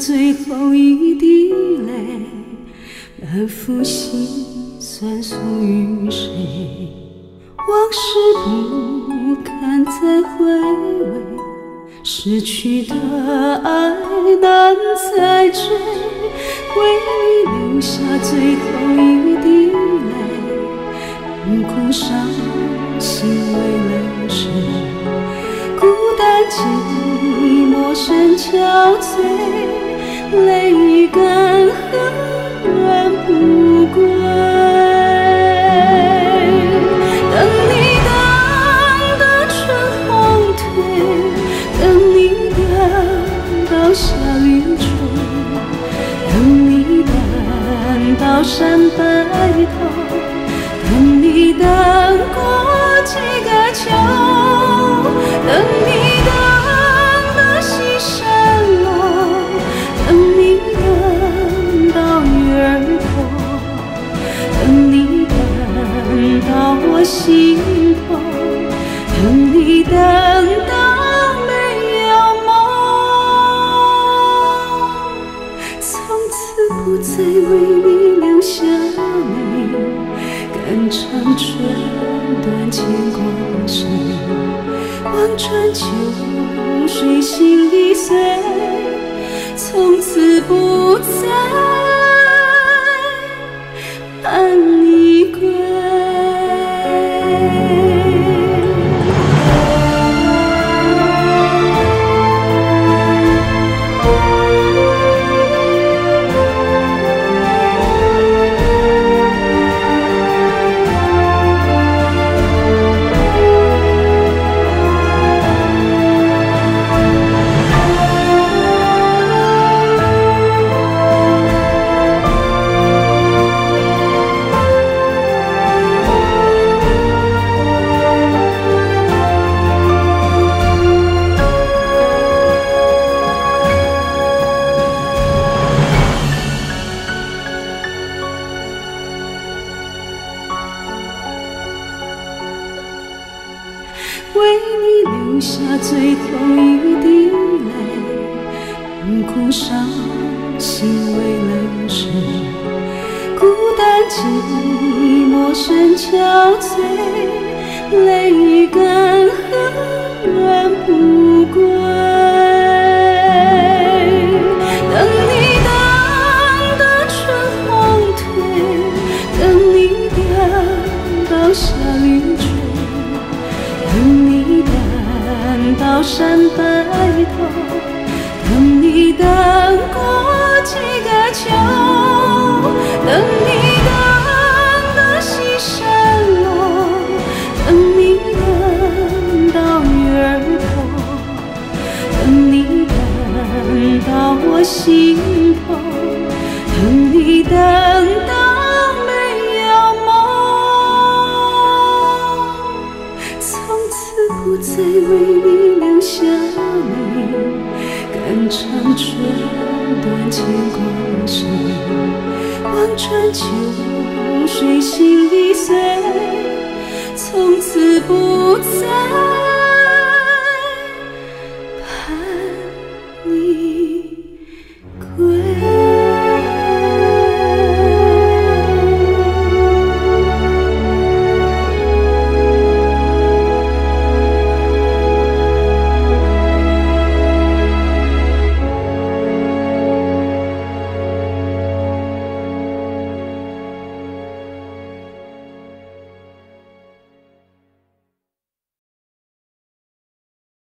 最后一滴泪，满腹心酸诉与谁？往事不堪再回味，失去的爱难再追，为你留下最后一滴泪，无辜伤心为了谁？孤单寂寞深憔悴，泪已干何人不归？等你等得春红褪，等你等到夏雨吹，等你等到山白头，等你等过几个秋，等你等得西山落，等你等到月儿破，等你等到我心痛，等你等到没有梦，从此不再为你流下泪，肝肠寸断牵挂谁？望穿秋水心已碎，从此不再盼你归。为你留下最后一滴泪，无辜伤心为了谁？孤单寂寞深憔悴，泪已干何人不归？等你等得春红褪，等你等到夏雨吹，等你等到山白头，等你等过几个秋，等你等得西山落，等你等到月儿破，等你等到我心痛，等你等到没有梦，从此不再为你流下泪，肝肠寸断牵挂谁？望穿秋水心已碎，从此不再